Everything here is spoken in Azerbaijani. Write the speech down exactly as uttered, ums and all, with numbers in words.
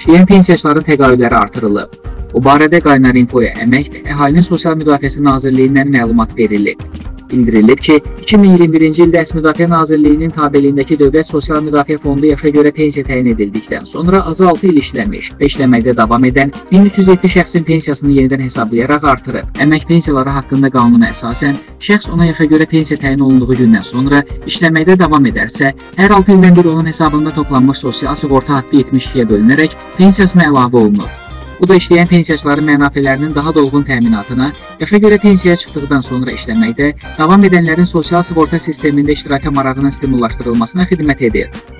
İşləyən pensiyaçıların təqaüdləri artırılıb. Bu barədə Qaynar Infoya Əmək və Əhalinin Sosial Müdafiəsi Nazirliyindən məlumat verilib. Bildirilib ki, iki min iyirmi birinci ildə Əmək Müdafiə Nazirliyinin tabeliyindəki Dövlət Sosial Müdafiə Fondu yaşa görə pensiya təyin edildikdən sonra azı altı il işləmiş və işləməkdə davam edən min üç yüz yeddi şəxsin pensiyasını yenidən hesablayaraq artırıb. Əmək pensiyaları haqqında qanuna əsasən, şəxs ona yaşa görə pensiya təyin olunduğu gündən sonra işləməkdə davam edərsə, hər altı ildən bir onun hesabında toplanmış sosial sığorta haqqı yetmiş ikiyə bölünərək pensiyasına əlavə olunur. Bu da işləyən pensiyaçıların mənafelərinin daha dolğun təminatına, yaşa görə pensiyaya çıxdıqdan sonra işləməkdə davam edənlərin sosial sığorta sistemində iştiraka marağının stimullaşdırılmasına xidmət edir.